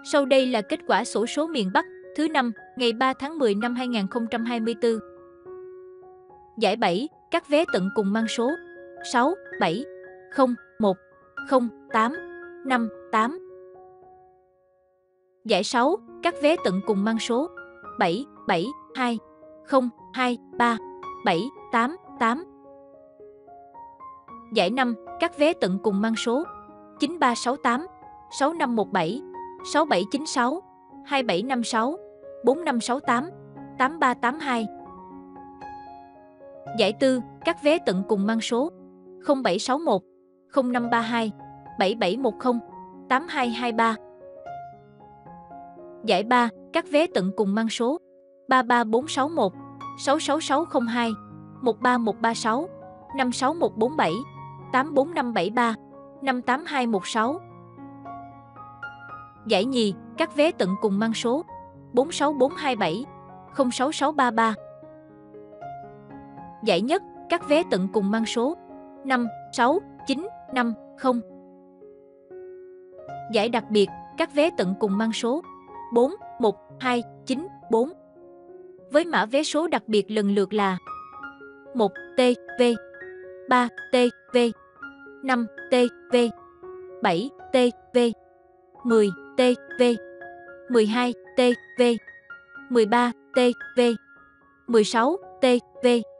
Sau đây là kết quả xổ số miền Bắc thứ 5, ngày 3 tháng 10 năm 2024. Giải 7, các vé tận cùng mang số 6, 7, 0, 1, 0, 8, 5, 8. Giải 6, các vé tận cùng mang số 7, 7, 2, 0, 2, 3, 7, 8, 8. Giải 5, các vé tận cùng mang số 9368, 6517, 6796, 2756, 4568, 8382. Giải 4, các vé tận cùng mang số 0761, 0532, 7710, 8223. Giải 3, các vé tận cùng mang số 33461, 66602, 13136, 56147, 84573, 58216. Giải nhì, các vé tận cùng mang số 46427, 06633. Giải nhất, các vé tận cùng mang số 56950. Giải đặc biệt, các vé tận cùng mang số 41294. Với mã vé số đặc biệt lần lượt là 1TV, 3TV, 5TV, 7TV, 10TV, 12TV, 13TV, 16TV.